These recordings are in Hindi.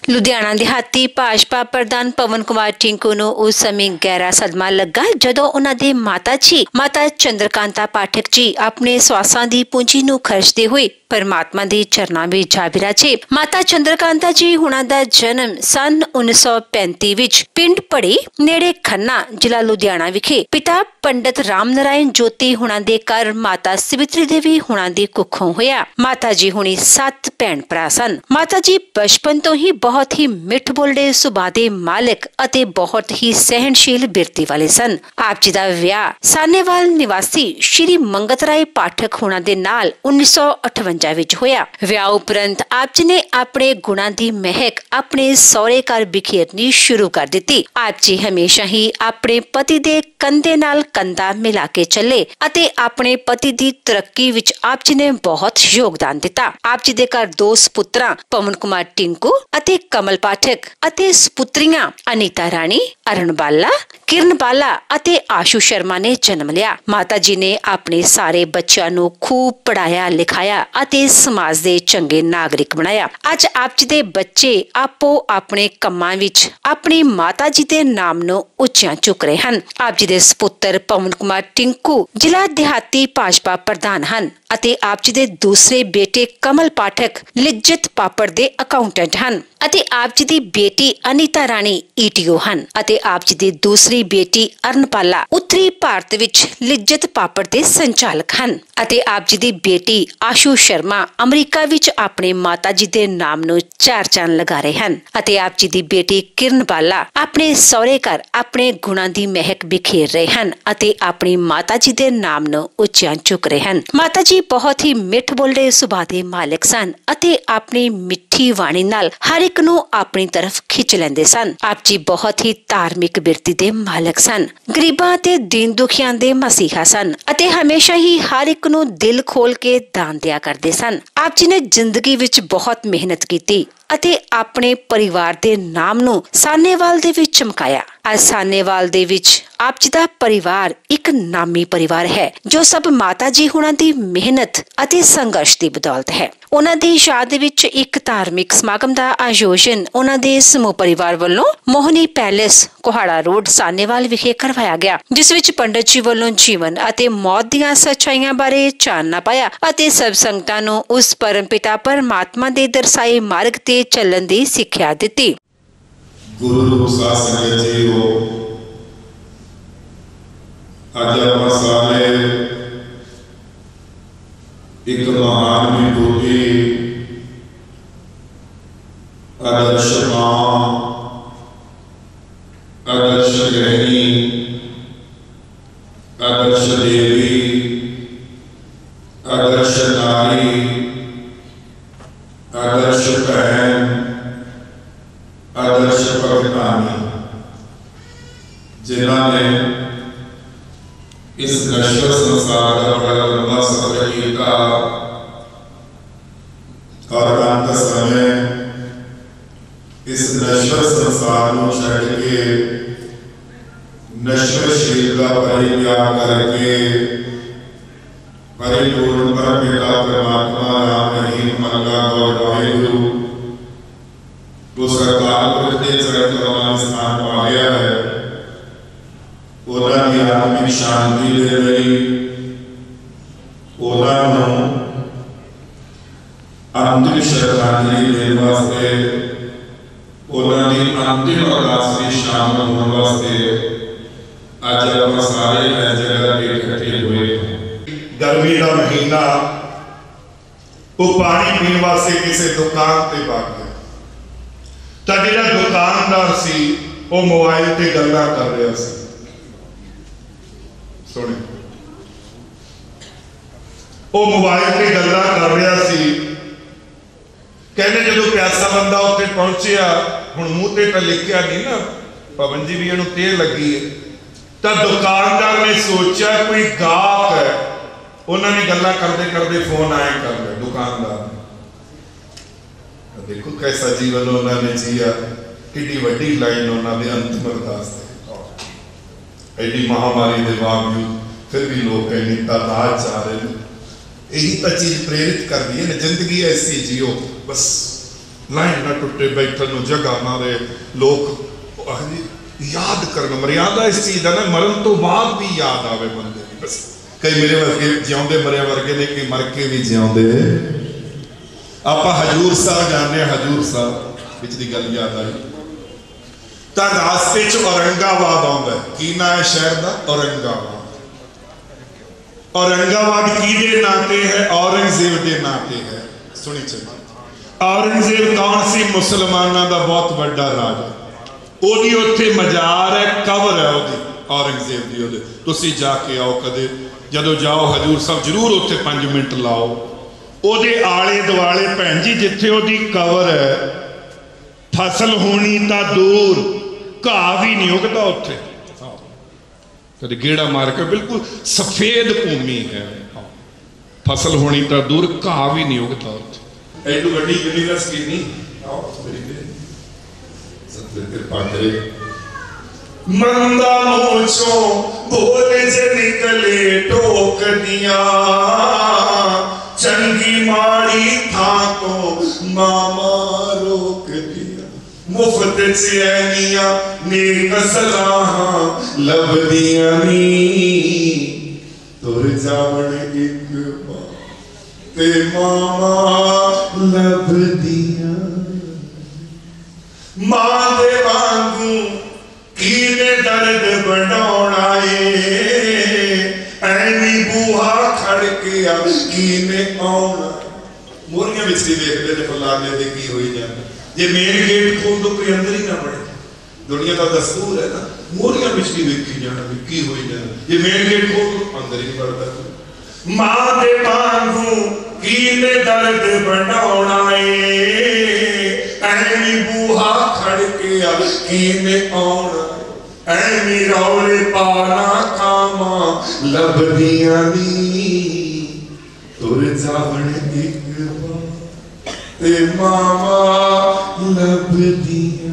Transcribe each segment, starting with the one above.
लुधियाना देहाती भाजपा प्रधान पवन कुमार टिंकू नूं उस समय गहरा सदमा लगा जदों उन्हां दे माता जी माता चंद्रकांता पाठक जी अपने स्वासां दी पूंजी नूं खर्चदे होए परमात्मा दे चरनां विच जा बिराजे। माता चंद्रकांता जी हुणां दा जन्म सन 1935 विच पिंड पड़ी नेड़े खन्ना जिला लुधियाना विखे पिता पंडित राम नारायण ज्योति हुणां दे घर माता सवित्री देवी हुणां दी कुखों होया। माता जी हुणी 7 भैण भरा सन। माता जी बचपन तो ही बहुत ही मिठ बोलड़े सुभाਅ दे मालिक अते बहुत ही सहनशील बिरती वाले सन। आप जी दा विआह सानेवाल निवासी श्री मंगत राय पाठक हुणां दे नाल 1958 विच होया। विआह उपरंत आप जी ने अपने गुणां दी महक अपने सौरे घर बिखेरनी शुरू कर दित्ती। आप जी हमेशा ही अपने पति दे कंधे नाल कंधा मिला के चले अते अपने पति दी तरक्की विच आप जी ने बहुत योगदान दिता। आप जी दे घर 2 सपुत्रां पवन कुमार टिंकू अते कमल पाठक अते सपुत्रियां अनीता राणी, अरण बाला, किरण बाला अते आशु शर्मा ने जन्म लिया। माता जी ने अपने सारे बच्चों नूं खूब पढ़ाया लिखाया अते समाज दे चंगे नागरिक बनाया। अज आप जी दे बच्चे आपो अपने कम्मां विच अपनी माता जी दे नाम नूं उच्चा चुक रहे हन। आप जी दे सपुत्र पवन कुमार टिंकू जिला देहाती भाजपा प्रधान हन अते आप जी दे दूसरे बेटे कमल पाठक लिज्जत पापड़ दे अकाउंटेंट हन अते आप जी दी बेटी अनीता राणी ईटीओ हन अते आप जी दी दूसरी बेटी अरणपाला उत्तरी भारत विच लिज्जत पापड़ दे संचालक हन अते आप जी दी बेटी आशु शर्मा अमरीका विच अपने माता जी दे नाम नूं 4 चांद लगा रहे हन अते आप जी दी बेटी किरण बाला अपने सौरे घर अपने गुणां दी महक बिखेर रहे हन अते अपनी माता जी दे नाम नूं उच्चा चुक रहे हन। माता जी बहुत ही मिठ बोलड़े सुभाਅ दे मालिक सन अते अपनी मिठी वाणी नाल हर एक नूं अपनी तरफ खिंच लैंदे सन। आप जी बहुत ही धार्मिक बिरती दे मालिक सन, गरीबां ते दीन दुखियां दे मसीहा सन अते हमेशा ही हर एक नूं दिल खोल के दान दिया करदे सन। आप जी ने जिंदगी विच बहुत मेहनत कीती अते अपने परिवार दे नाम नूं सानेवाल दे विच चमकाया। आज सानेवाल दे विच आप जी दा परिवार एक नामी परिवार है जो सब माता जी हुणां दी मेहनत अते संघर्ष दी बदौलत है। उन्हां दी याद विच एक धार्मिक समागम दा आयोजन उन्हां दे समूह परिवार वालों मोहनी पैलेस कोहाड़ा रोड सानेवाल विखे करवाया गया, जिस विच पंडित जी वालों जीवन अते मौत दीआं सच्चाइयां बारे चानना पाया अते सब संगतां नूं उस परमपिता परमात्मा दे दर्शाए मार्ग ते चलण दी सिक्ख्या दित्ती। गुरु साध संगत जी हो, अज आपां सारे एक महान विभूति आदर्श मां, आदर्श गृहिणी, आदर्श देवी, आदर्श नारी, आदर्श बहन, आदर्श भगतानी जिन्होंने इस नश्वर संसार का बड़ा लंबा सफर किया और अंत समय इस नश्वर संसार को छड़ के नश्वर शरीर का परित्याग करके परिपूर्ण परमपिता परमात्मा राम रहीम अल्लाह और वाहिगुरु वो सरकार पुरख के चरण कमल स्थान पा गया है। उन्होंने आत्मिक शांति दे रही, उन्होंने अंतिम श्रद्धांजलि देने वास्ते, उन्होंने अंतिम अरदास में शामिल होने वास्ते आज आप सारे इस जगह पे इकट्ठे हुए हैं। गर्मी का महीना वो पानी पीने वास्ते किसी दुकान पे भाग गया तो जिहड़ा दुकानदार सी वो मोबाइल ते गल्लां कर रहा सी। सुने वो मोबाइल ते गल्लां कर रहा सी। कहने जो प्यासा बंदा उत्ते पहुंचिया, हुण मूँह ते तो लिखिया नहीं ना पवन जी भी इहनूं तेल लगी है, तो दुकानदार ने सोचा कोई गाहक है, उन्होंने गल्लां करते करते फोन आए कर लिया दुकानदार। देखो कैसा जीवन उन्होंने जिया, कितनी वड्डी लाइन उन्होंने अंतिम अरदास एडी महामारी के बावजूद फिर भी लोग इन्नी तादाद चाह रहे हैं। यही तो चीज प्रेरित कर दी है ना, जिंदगी ऐसी जियो बस लाइन ना टुटे, बैठन नूं जगह ना रहे, लोग याद करना। मर्यादा इस चीज़ का ना मरण तो बाद भी याद आवे बंदे। बस कई मेरे वर्गे जिउंदे मरिया वर्गे ने कि मर के भी जिउंदे। आप हजूर साहब जाने, हजूर साहब विच दी गल याद आई तो रास्ते च औरंगाबाद आउंदा है। की ना है शहर का? औरंगाबाद। औरंगाबाद किहदे नाते है? औरंगजेब के नाते है। सुनी चलो, औरंगजेब कौन सी? मुसलमानों का बहुत बड़ा राजा। ओदी उत्थे मजार है, कबर है ओदी, औरंगजेब दी। ओदे तुसी जाके आओ, कदे जदों जाओ हजूर साहब जरूर उत्थे 5 मिनट लाओ। ओदे आले दुआले भैन जी जिथे ओदी कबर है, फसल होनी तो दूर, घाह भी नहीं उगता उत्थे। कदे गेड़ा मार के, बिल्कुल सफेद भूमि है, फसल होनी तो दूर, घाह भी नहीं उगता उत्थे। एडू वड्डी यूनिवर्सिटी नहीं। मंदा मोचो बोल जे निकले टोक दिया, चंगी माड़ी था तो मामा रोक दिया। मुफ्त चैनिया नेक सलाहा लब दिया नी, तुर जावण एक ते मामा लब दिया। मां दे वांगू कीने दर्द बढ़ाउणा है, ऐनी बूहा खड़के आ कीने आउणा। मोरियां विच भी वेखदे ने फलाने दे की होई जांदा। जे मेन गेट खोल दो कोई अंदर ही ना बढ़े, दुनिया का दस्तूर है ना। मोरियां विच भी वेखी जाना की होई जांदा। जे मेन गेट खोल दो अंदर ही नहीं बढ़दा। मां दे वांगू कीने दर्द बढ़ाउणा है, ऐनी बूहा खड़के आ कीने आउणा। ऐनी रौले पाना कामा लब दिया नी, तुर जावण एक ते मामा लब दिया।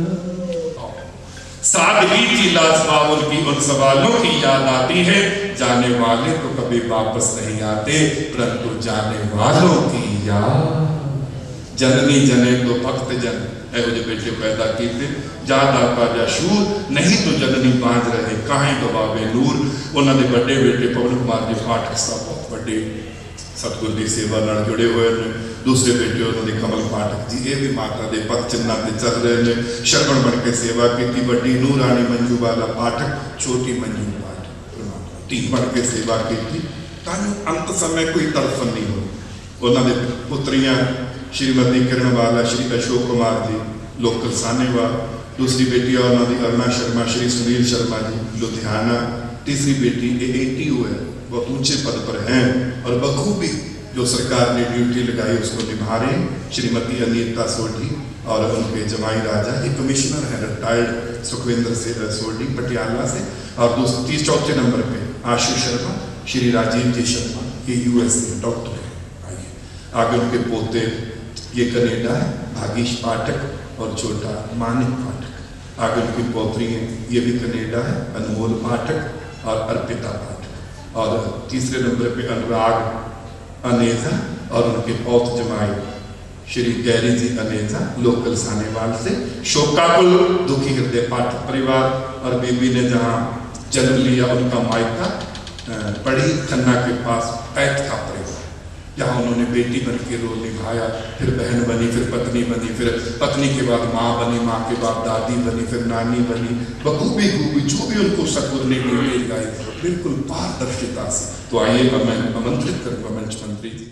सादगी की लाजवाब उनकी उन सवालों की याद आती है। जाने वाले तो कभी वापस नहीं आते, परंतु जाने वालों की याद। जननी जने तो भक्त जन, एहो जे बेटे पैदा किए जादा पाजा शूर, नहीं तो जननी बांझ रहे काहे गवावे नूर। उन्होंने बड़े बेटे पवन कुमार जी पाठक साहब बहुत बड़े सतगुर की सेवा नाल जुड़े हुए हैं। दूसरे बेटे उन्होंने कमल पाठक जी, ये भी माता के पद चिन्ह से चल रहे हैं। शरवण बन के सेवा की। बड़ी नूर रानी मंजू वाला पाठक, छोटी मंजू पाठक टी बन के सेवा की, ताकि अंत समय कोई तड़फन नहीं हो। उन्होंने पुत्रियां श्रीमती किरण वाला, श्री अशोक कुमार जी लोकल सानेवाल, दूसरी बेटी और उन्होंने अरुणा शर्मा, श्री सुनील शर्मा जी लुधियाना। तीसरी बेटी ATO है, बहुत ऊंचे पद पर हैं और बखूबी जो सरकार ने ड्यूटी लगाई उसको निभा रहे। श्रीमती अनीता सोढ़ी और उनके जमाई राजा, एक कमिश्नर है रिटायर्ड सुखविंदर सोढ़ी पटियाला से। और दूसरे 4थे नंबर पे आशु शर्मा, श्री राजीव जी शर्मा, ये USA डॉक्टर है। आइए आगे उनके पोते, ये कनेडा है, भागीश पाठक और छोटा मानिक पाठक। आगे उनकी पौत्री है, ये भी कनेडा है, अनमोल पाठक और अर्पिता पाठक। और तीसरे नंबर पे अनुराग अनेजा और उनके पौत जमाई श्री गैरी जी अनेजा लोकल सानेवाल से। शोकाकुल दुखी हृदय पाठक परिवार। और बेबी ने जहाँ जन्म लिया उनका मायका पढ़ी खन्ना के पास पैठ का परिवार, जहाँ उन्होंने बेटी बन के रोल निभाया, फिर बहन बनी, फिर पत्नी बनी, फिर पत्नी के बाद माँ बनी, माँ के बाद दादी बनी, फिर नानी बनी। बखूबी खूबी जो भी उनको सतगुर ने ड्यूटी लगाई, बिल्कुल पारदर्शिता से। तो आइए अब मैं आमंत्रित करूँगा मंच मंत्री जी।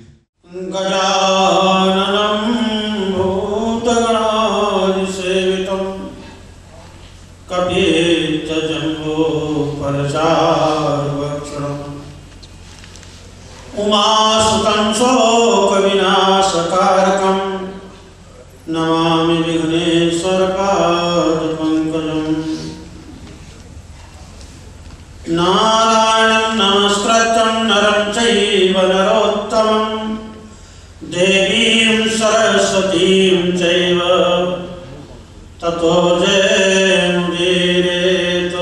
गजाननं भूतगणाधिसेवितं कपित्थजम्बूफलचारुभक्षणम् उमासुतं शोकविनाशकारकं नमामि विघ्नेश्वरपादपङ्कजम्। नारायणं नमस्कृत्यं नरं चैव नरोत्तमं, देवीं सरस्वतीं चैव ततो जयमुदीरयेत्।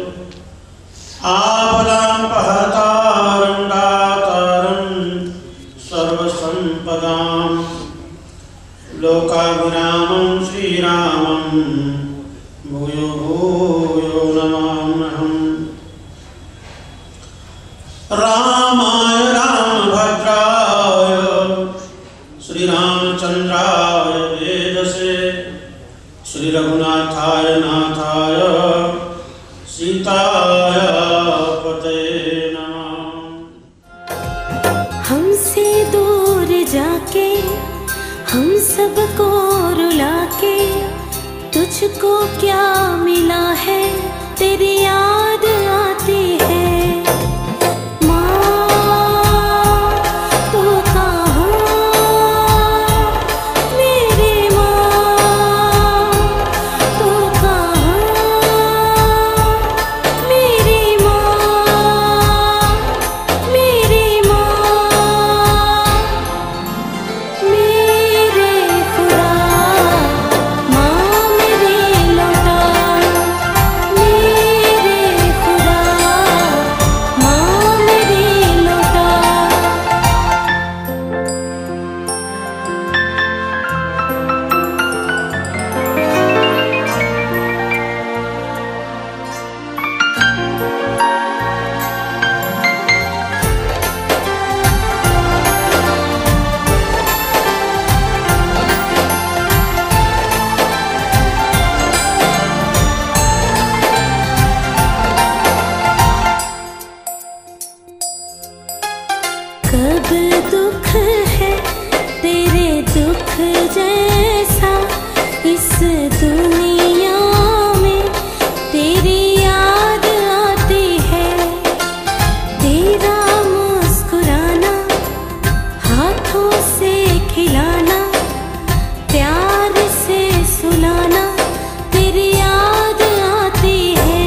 आपदां पहतारं दातारं सर्वसम्पदां, लोकाभिरामं श्रीरामं भूयो भूयो नमाम्यहम्। रामाय रामभद्राय श्रीरामचन्द्राय वेदसे श्रीरघुनाथाय नाथाय सीताय पतये नमः। हमसे दूर जाके हम सबको रुला के तुझको क्या मिला है, तेरी याद आती है। कब दुख है तेरे दुख जैसा इस दुनिया में, तेरी याद आती है। तेरा मुस्कुराना, हाथों से खिलाना, प्यार से सुलाना, तेरी याद आती है।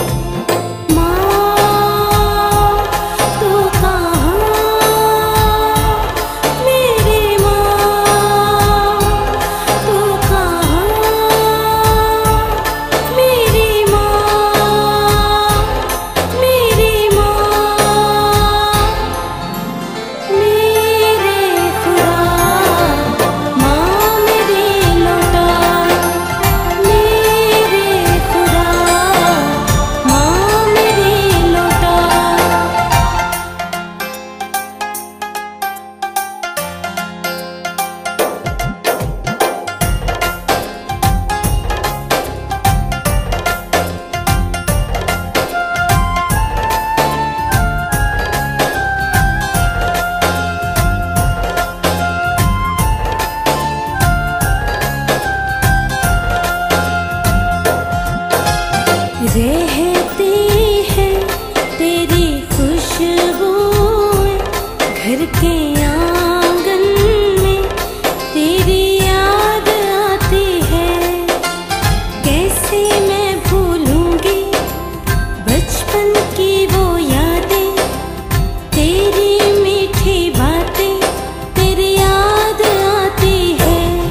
रहती है तेरी खुशबू घर के आंगन में, तेरी याद आती है। कैसे मैं भूलूंगी बचपन की वो यादें, तेरी मीठी बातें, तेरी याद आती है।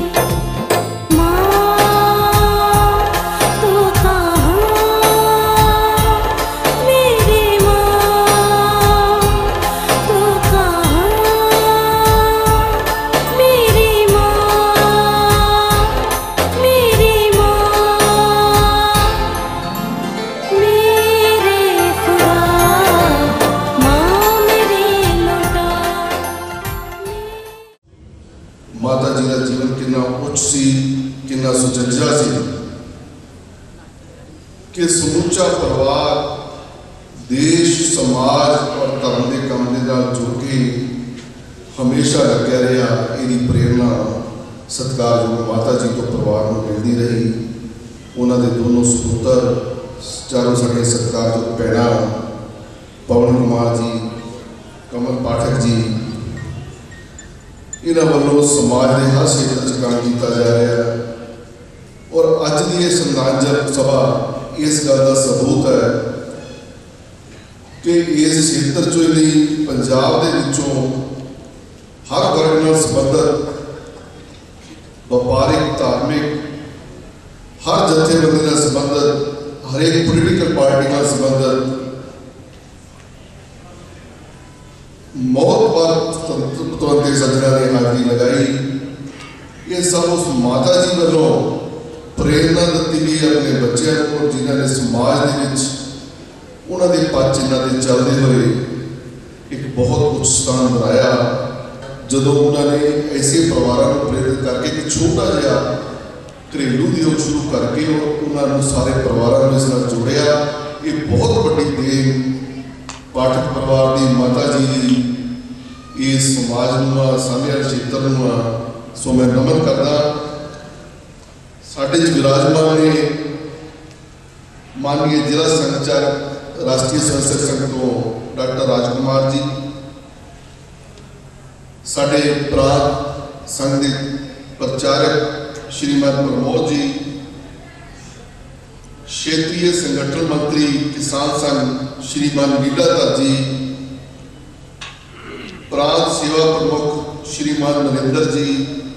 माता जी का जीवन कितना उच्च सी, कितना सुचज्जा सी कि समूचा परिवार देश समाज और धर्म के काम के नाल जुड़ के हमेशा लग्या रहा। इहदी प्रेरणा सत्कारयोग माता जी तो परिवार को मिलती रही। उन्होंने दोनों सपुत्र चारों साढ़े सत्कारयोग भैणां पवन कुमार जी, कमल पाठक जी, इन्हों वालों समाज के हर क्षेत्र में काम किया जा रहा है। और अज की ये सम्मानजनक सभा इस गल का सबूत है कि इस क्षेत्र चो नहीं पंजाब के विचों हर वर्ग नाल संबंधित व्यापारिक, धार्मिक हर जथेबंदी नाल संबंधित, हरेक पोलिटिकल पार्टी नाल संबंधित बहुत बार तुरंत सज्जना ने हाजिरी लगाई ये सब उस माता जी वालों प्रेरणा दी गई अपने बच्चों को, जिन्होंने समाज के उन्होंने पच इन्होंने चलते हुए एक बहुत उच्च स्थान बनाया। जो उन्होंने ऐसे परिवारों को प्रेरित करके एक छोटा जहा घरेलू उद्योग शुरू करके उन्होंने सारे परिवारों को इस नाल जोड़िया। ये बहुत बड़ी देन पाठक परिवार की माता जी की इस समाज में सामने क्षेत्र में। सो मैं नमन करदा। साढ़े विराजमान ने माननीय जिला संचालक राष्ट्रीय स्वयंसेवक संघ तो डॉक्टर राजकुमार जी, साढ़े प्रांत संघ के प्रचारक श्रीमान प्रमोद जी, क्षेत्रीय संगठन मंत्री किसान संघ श्रीमान लीलाधर जी, प्रांत सेवा प्रमुख श्रीमान नरेंद्र जी,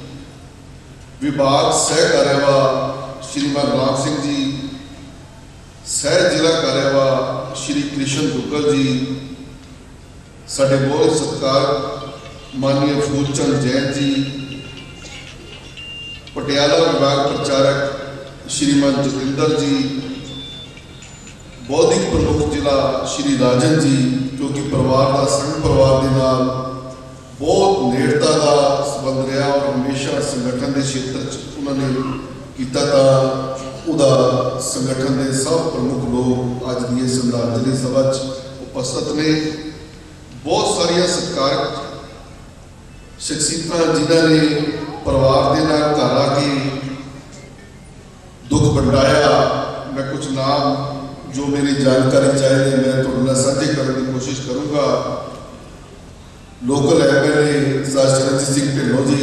विभाग सह कार्यवाह श्रीमान राम सिंह जी, सह जिला कार्यवाह श्री कृष्ण दुग्गल जी, साढ़े बहुत सत्कार माननीय फूलचंद जैन जी, पटियाला विभाग प्रचारक श्रीमान जतिंदर जी, बौद्धिक प्रमुख जिला श्री राजन जी, जो कि परिवार का संघ परिवार के नाल बहुत नेड़ता का संबंध रहा और हमेशा संगठन के क्षेत्र उन्होंने किया। संगठन के सब प्रमुख लोग अज की श्रद्धांजलि सभा उपस्थित ने। बहुत सारिया सत्कारक शख्सियत जिन्होंने परिवार के नाल घर आके दुख वंडाया। मैं कुछ नाम जो मेरी जानकारी चाहिए मैं थोड़ा साझे करने की कोशिश करूँगा। लोकल MLA चरणजीत सिंह ढिल्लों जी,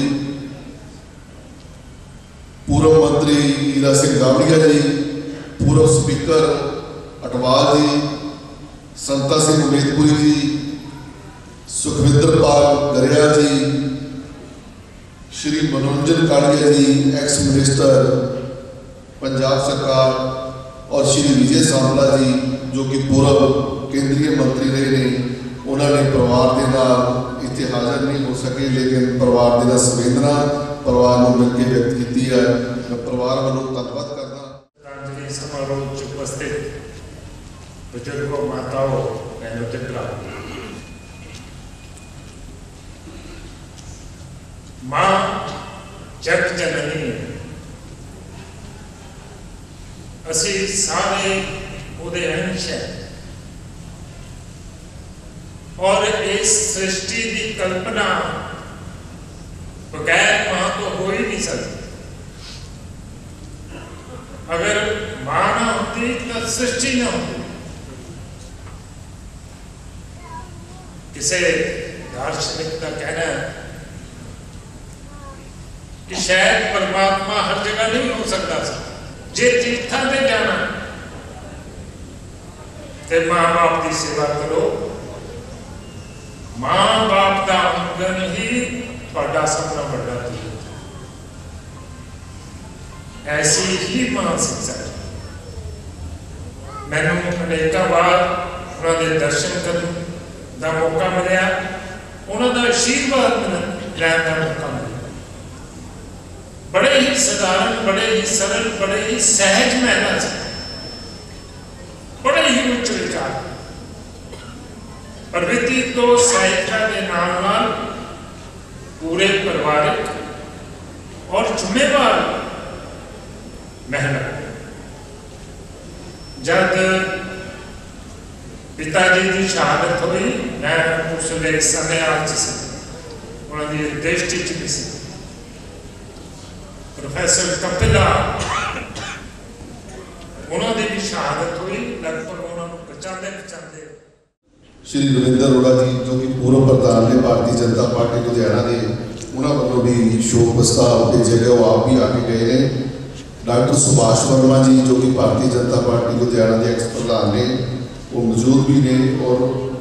पूर्व मंत्री हीरा सिंह गावड़िया जी, पूर्व speaker Atwal ji, Santa Singh Umaidpuri ji, Sukhwinder Pal Gariya ji, Shri Manoranjan Kalia ji, ex minister Punjab सरकार, और श्री विजय सांपला जी जो कि पूर्व केंद्रीय मंत्री रहे ने। उन्होंने परिवार के नाल इतने हाजिर नहीं हो सके, लेकिन परिवार के संवेदना परिवार को मिलकर व्यक्त की है। मैं परिवार वालों धन्यवाद करना। श्रद्धांजलि समारोह उपस्थित बुजुर्गों, माताओं, बहनों, पितरों, मां जग जननी असी सारे उहदे अंश है और इस सृष्टि की कल्पना बगैर मां तो हो ही नहीं सकती। अगर मां ना होती तो सृष्टि ना होती। किसी दार्शनिक का कहना है कि शायद परमात्मा हर जगह नहीं हो सकता जे तीर्थां ते जाना ते मां बाप की सेवा करो। मां बाप का अंगन ही तुहाडा सपना बड़ा तीर्थ। ऐसी ही मां शिक्षा मैनू अनेक बार उन्होंने दर्शन करने का मौका मिला, उन्होंने आशीर्वाद लैन का मौका मिला। बड़े ही साधारण, बड़े ही सरल, बड़े ही सहज महना से, बड़े ही उच्च विचार, प्रवृत्ति तो साहित्य के नाम नाल पूरे परिवारिक और जिम्मेवार मेहनत। जब पिताजी की शहादत हुई, मैं उस वे समय उन्होंने दृष्टि च भी सी। प्रोफेसर कपिला उन्होंने भी शहादत हुई, लगभग उन्होंने बचाते श्री रविंदर अरोड़ा जी जो कि पूर्व प्रधान ने भारतीय जनता पार्टी लुधियाना के, उन्होंने वालों भी शोक प्रस्ताव भेजे गए, वो आप भी आके गए हैं। डॉक्टर सुभाष वर्मा जी जो कि भारतीय जनता पार्टी लुधियाना के एक्स प्रधान ने, वो मौजूद भी ने, और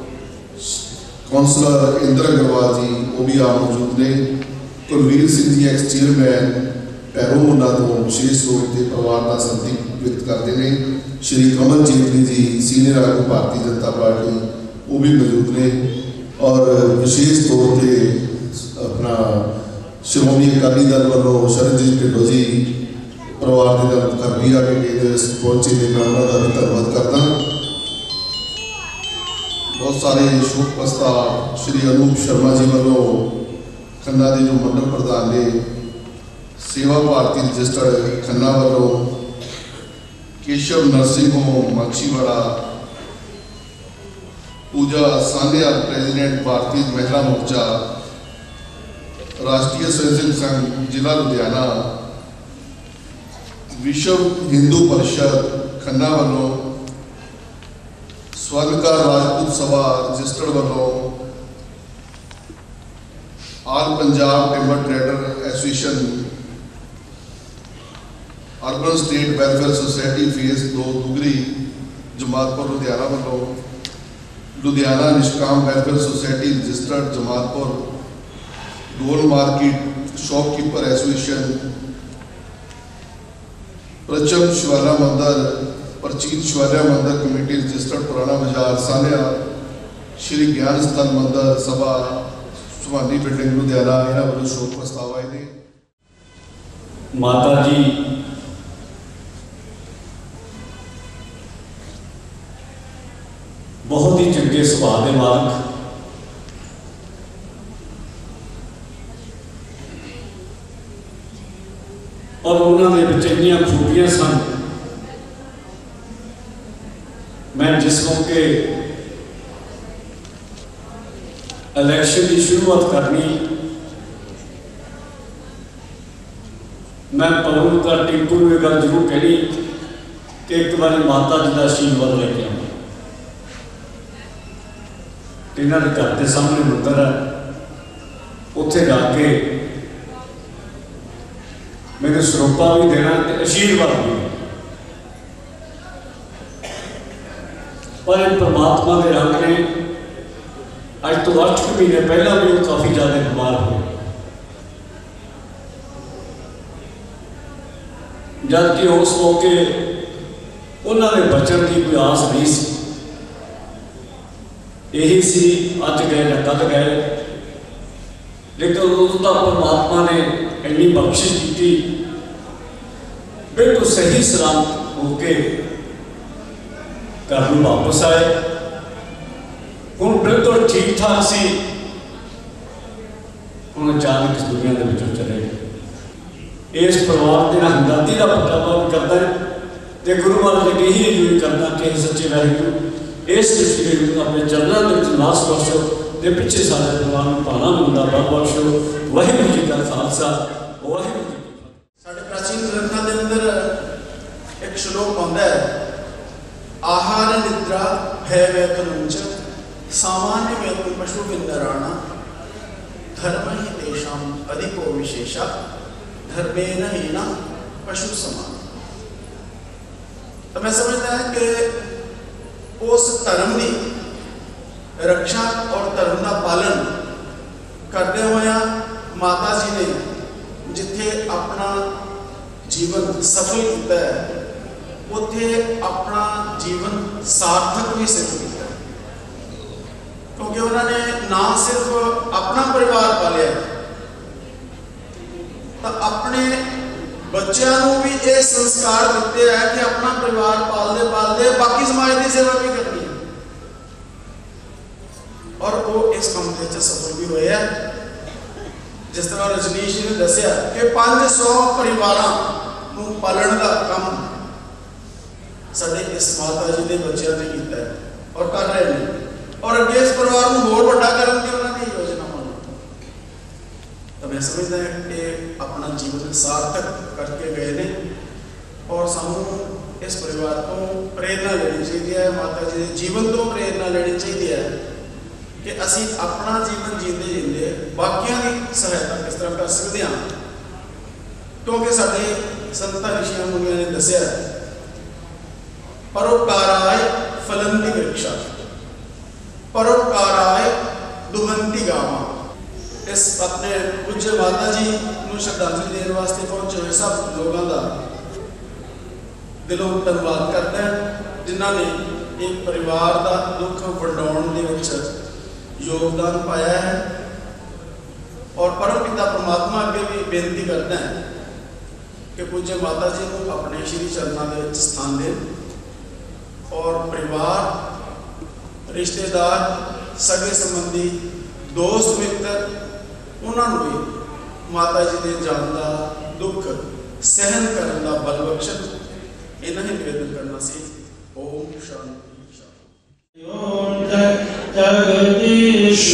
कौंसलर इंद्र अग्रवाल जी वो भी आप मौजूद ने। कुलवीर सिंह जी एक्स चेयरमैन पैरों मुंडा तो विशेष रूप से परिवार का संतृप्ति व्यक्त करते हैं। श्री कमल जेतली जी सीनियर आगू भारतीय जनता पार्टी वो भी मौजूद ने, और विशेष तौर पर अपना श्रोमणी अकाली दल वालों शरणजीत ढिल्लों जी परिवार के नाल करबी आ के पहुंचे ने, मैं उन्होंने भी धन्यवाद करता। बहुत सारे शोक प्रस्ताव श्री अनूप शर्मा जी वालों खन्ना के जो मंडल प्रधान ने, सेवा भारती रजिस्टर्ड खन्ना वालों केशव नरसिंह होम माछीवाड़ा, पूजा सानिया प्रेसिडेंट भारतीय महिला मोर्चा, राष्ट्रीय स्वयंसेवक संघ जिला लुधियाना, विश्व हिंदू परिषद खन्ना वालों, स्वर्णकार राजपूत सभा रजिस्टर्ड वालों, all Punjab timber trader association, urban state welfare society phase 2 Dugri Jamalpur Ludhiana वालों, Ludhiana Nishkam welfare society registered Jamalpur, डोल मार्केट शॉपकीपर एसोसिएशन, प्रचम शिवाला मंदिर प्रचीत शिवाला मंदिर कमेटी रजिस्टर्ड पुराना बाजार सानिया, श्री ज्ञान स्थल मंदिर सभा सुभानी बिल्डिंग लुधियाना, इन्होंने वालों शोक प्रस्ताव आए थे। माता जी बहुत ही चंगे सुभाव के मालक, और उन्होंने इन्नियां खूबियां सन। मैं जिस मौके इलेक्शन की शुरुआत करनी, मैं पवन का टिंकू को यह गल जरूर कहनी कि एक बार माता जी का आशीर्वाद लेके आऊँ। इन्होंने घर के सामने मंदिर है, उत्थे जाके मैंने सरोपा भी देना, आशीर्वाद भी। पर परमात्मा के रंग ने अज तो 8 महीने पहला भी वो काफ़ी ज़्यादा बीमार हुए, जबकि उस मौके उन्होंने बचन की कोई आस नहीं सी। यही सी अज गए न कल गए, लेकिन उदों तक परमात्मा ने इन्नी बख्शिश की, बिल्कुल सही सलामत होके घर में वापस आए। हुण बिल्कुल ठीक ठाक सी, हुण अचानक इस दुनिया के विचों चले गए। इस परिवार के हमदर्दी का प्रगटावा भी करता है, तो गुरु महाराज ने यही अजूरी करना कि सच्चे वाहिगुरू इस दृष्टि अपने चरणों के नास बख्शो, तो पिछे सारे परिवार में भाना मुंडा बल बख्शो। वाहिगुरू जी का खालसा, वाहिगुरू जी। साढ़े प्राचीन ग्रंथों के अंदर एक श्लोक आता है, आहार निद्रा भय वैतनुंच सामान्य वेतन पशु विंदराणा धर्म ही तेषाम अधिको विशेषा धर्मेण हीना पशु समान। तो मैं समझता है कि उस धर्म की रक्षा और धर्म का पालन करते हुए माता जी ने जिथे अपना जीवन सफल किया है, उथे अपना जीवन सार्थक भी सिद्ध किया, क्योंकि उन्होंने ना सिर्फ अपना परिवार पालिया, तो अपने बच्चों को भी ये संस्कार दिते हैं कि अपना परिवार पालते पालते बाकी समाज की सेवा भी करनी है, और वो इस काम के सफल भी हुए हैं। जिस तरह रजनीश ने दसिया कि 500 परिवारों को पालन का काम साडे इस माता जी के बच्चों ने किया है और कर रहे हैं, और अगे इस परिवार को होर बड़ा करने की उन्होंने योजना बनाई। तो मैं समझता है कि अपना जीवन सार्थक करके गए ने, और सानू इस परिवार को प्रेरणा लेनी चाहिए है, माता जी के जीवन तो प्रेरणा लेनी चाहिए है कि असी अपना जीवन जीते जीते बाकियों की सहायता किस तरह कर सकते हैं, क्योंकि साढ़े संतां ऋषियों मुनियों ने दसिया परोपकाराय फलंती वृक्षा परोपकाराय दुहंती गावा। इस अपने पूज्य माता जी को श्रद्धांजलि देने वास्ते पहुंचे हुए सब लोगों का दिलों धन्यवाद करते हैं, जिन्होंने एक परिवार का दुख वंडाउण दे विच योगदान पाया है। और परम पिता परमात्मा अगे भी बेनती करते हैं कि पूज्य माता जी को अपने श्री चरणों के स्थान दें और परिवार रिश्तेदार सगे संबंधी दोस्त मित्र उन्होंने भी माता जी के जान का दुख सहन करने का बल बख्शण इन्हें निवेदन करना सी। ओम शांति। जगदीश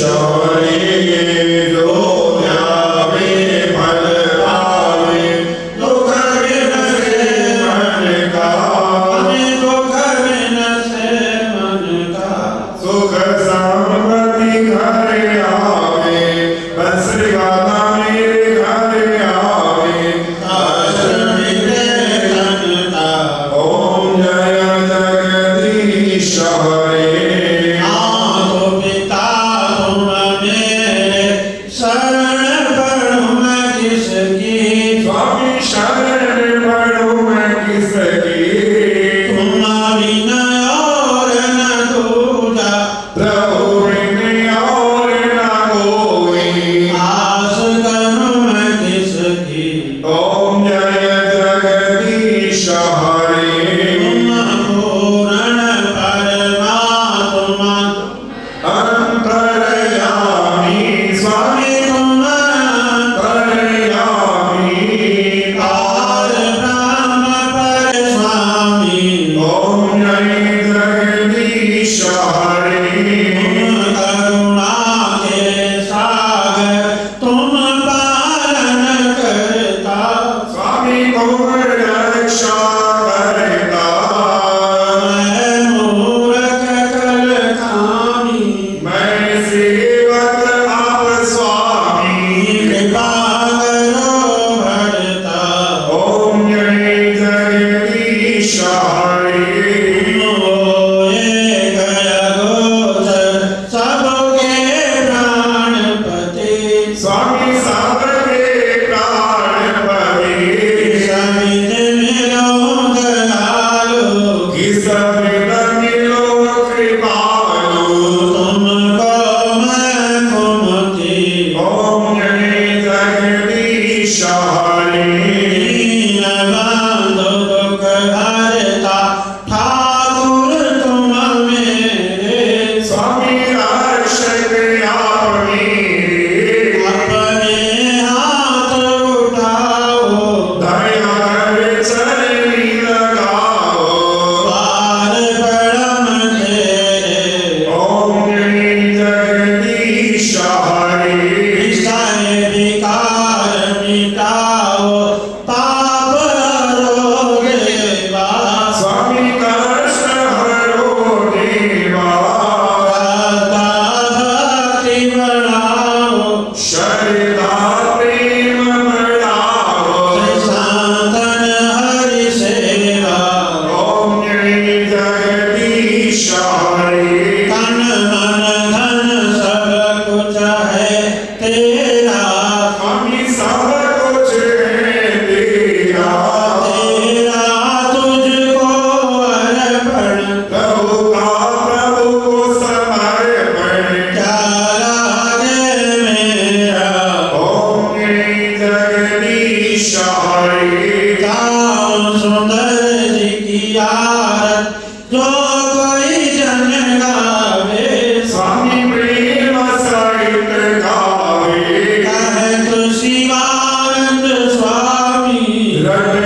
Right.